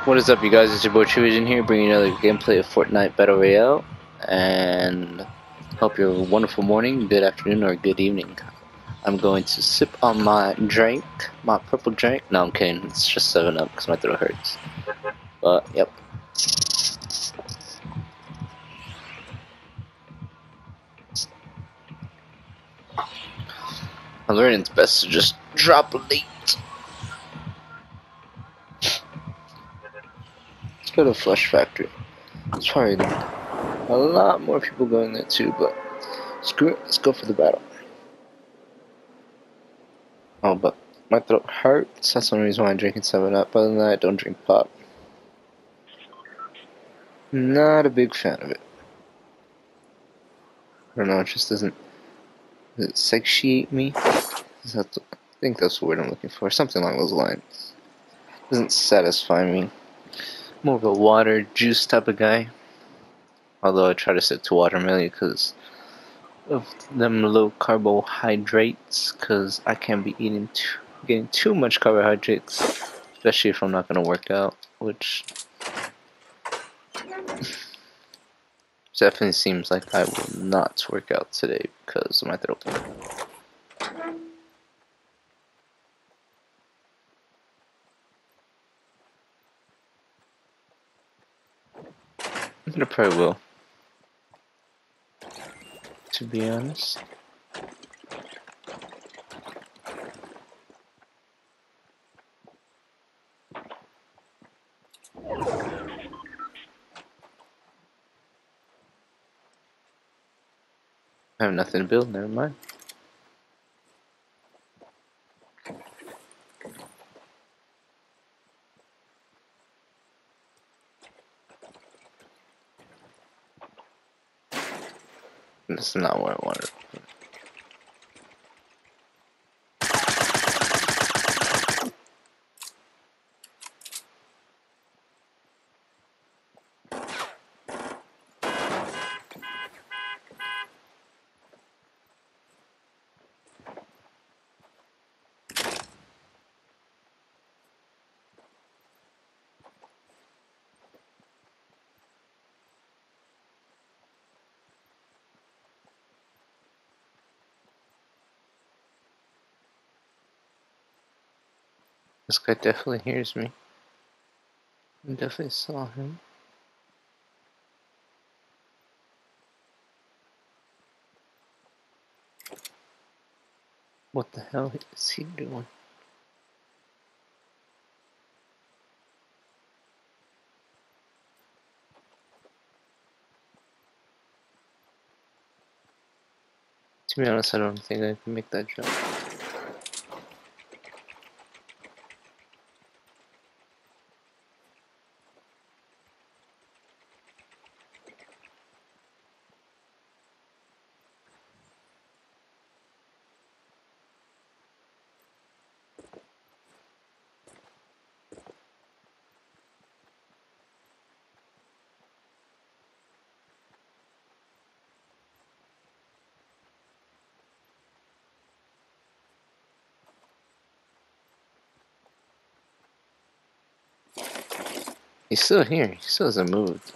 What is up, you guys? It's your boy TrueVision here, bringing another gameplay of Fortnite Battle Royale, and hope you have a wonderful morning, good afternoon, or good evening. I'm going to sip on my drink, my purple drink. No, I'm kidding. It's just 7-Up because my throat hurts. But yep. I'm learning it's best to just drop late. Let's go to Flush Factory. It's probably a lot more people going there too, but screw it. Let's go for the battle. Oh, but my throat hurts. That's the reason why I'm drinking 7-Up. Other than that, I don't drink pop. Not a big fan of it. I don't know, it just doesn't. Does it satiate me? I think that's the word I'm looking for. Something along those lines. Doesn't satisfy me. More of a water, juice type of guy. Although I try to stick to watermelon because of them low carbohydrates. Because I can't be getting too much carbohydrates, especially if I'm not gonna work out, which definitely seems like I will not work out today because of my throat pain. I probably will, to be honest. I have nothing to build, never mind. That's not what I wanted. This guy definitely hears me. I definitely saw him. What the hell is he doing? To be honest, I don't think I can make that jump. He's still here. He still hasn't moved.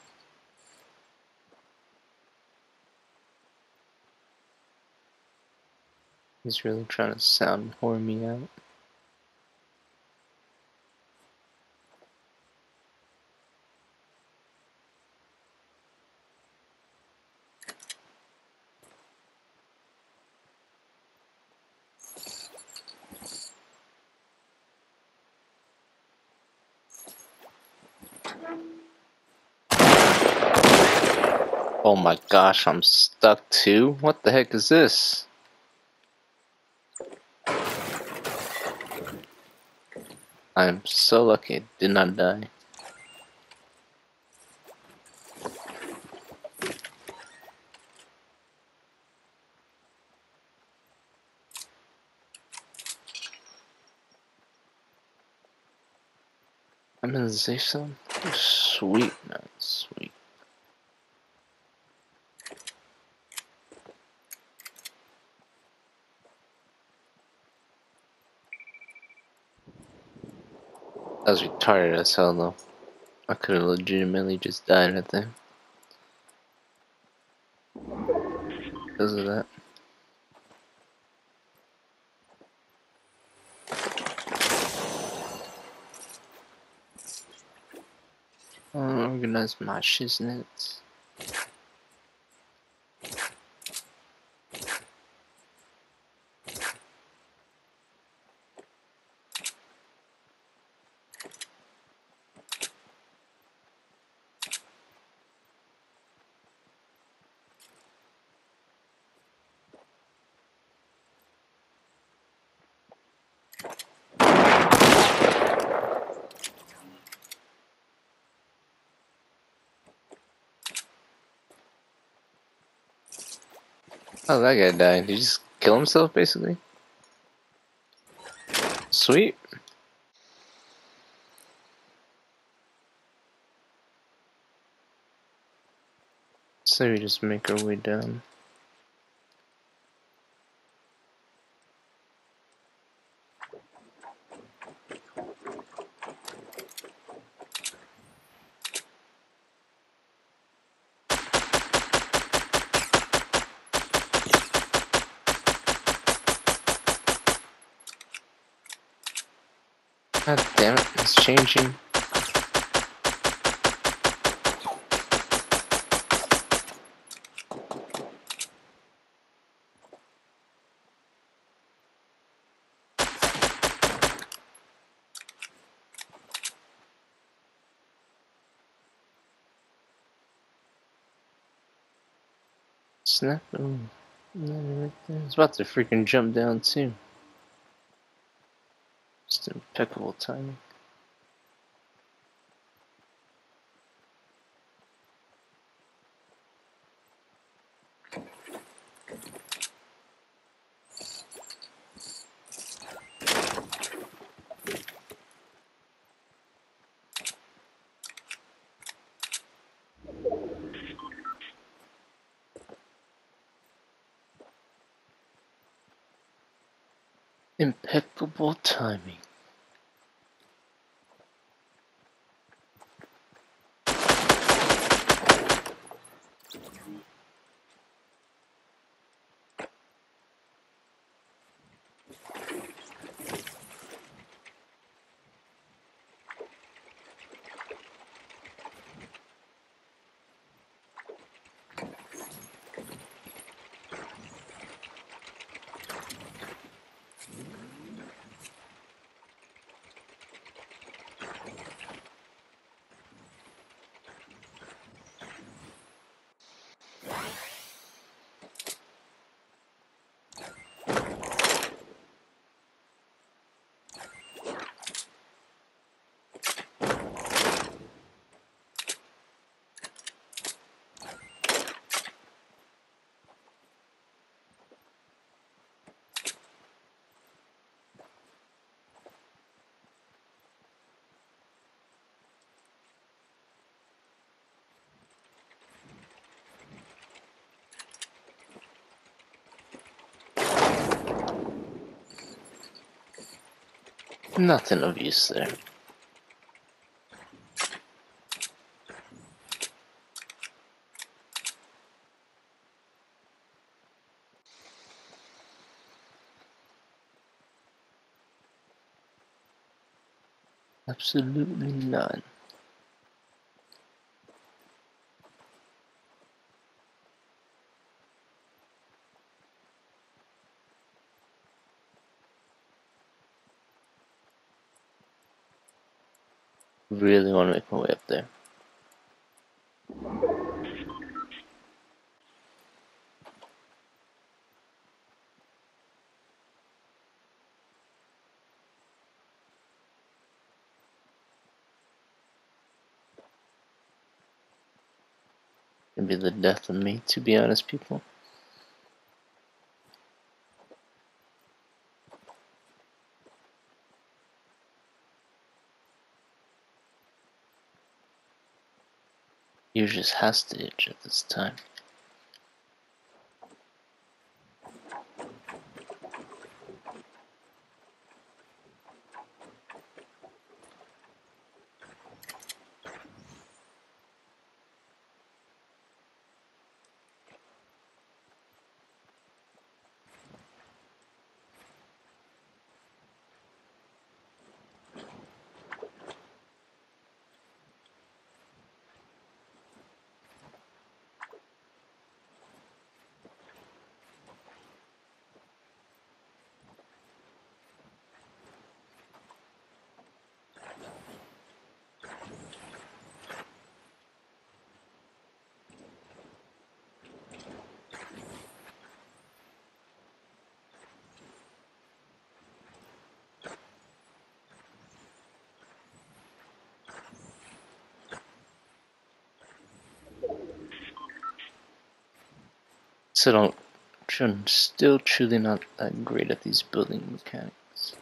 He's really trying to sound whore me out. Oh my gosh, I'm stuck too? What the heck is this? I'm so lucky I did not die. I'm in the safe zone? Sweet, man, sweet. That was retarded as hell though. I could have legitimately just died right there. Because of that. Unorganized my shiznits. Oh, that guy died. Did he just kill himself, basically? Sweet. So we just make our way down. God damn it, it's changing. Snap. Ooh. Right there. It's about to freaking jump down too. Just impeccable timing. Impeccable timing. Nothing of use there. Absolutely none. Really want to make my way up there. It'd be the death of me, to be honest, people. You're just hostage at this time. I'm still truly not that great at these building mechanics.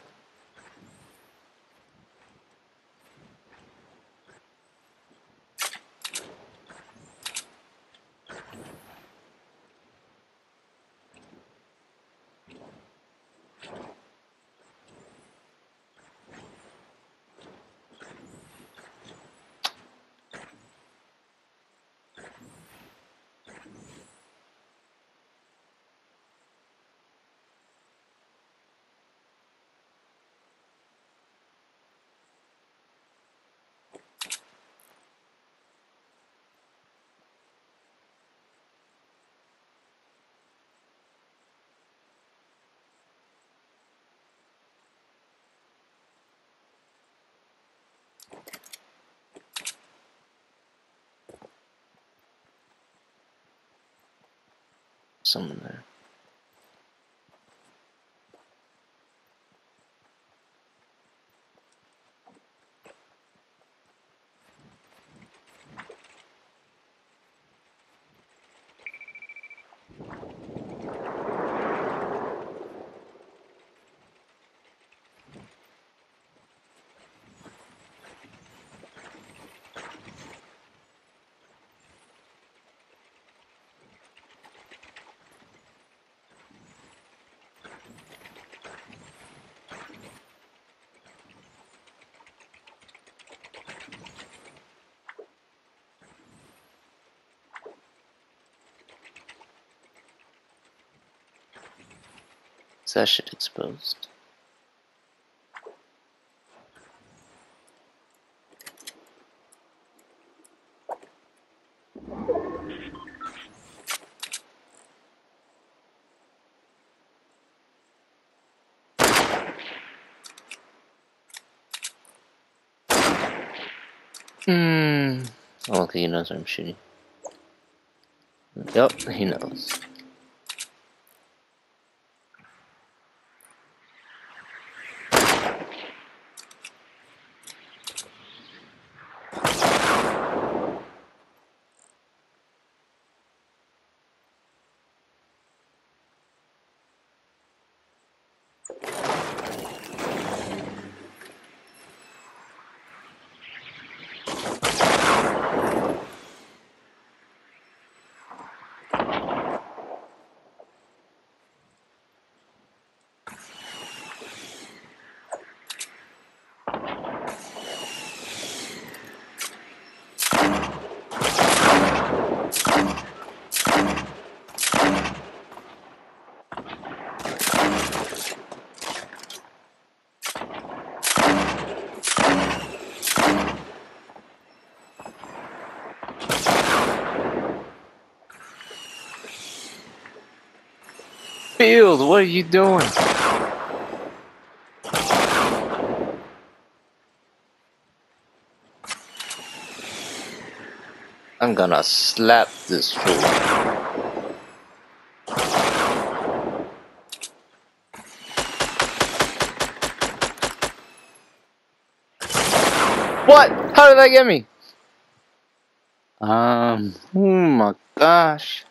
Someone there. Is that shit exposed? I don't think he knows I'm shooting. Yup, he knows. Field, what are you doing? I'm gonna slap this fool. What? How did that get me? Oh my gosh.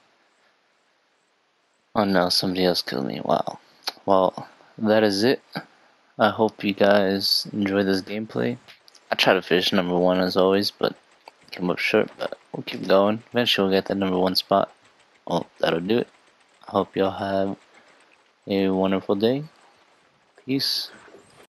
Oh no, somebody else killed me. Wow. Well, that is it. I hope you guys enjoy this gameplay. I try to finish number 1 as always, but came up short, but we'll keep going. Eventually we'll get that number 1 spot. Well, that'll do it. I hope y'all have a wonderful day. Peace.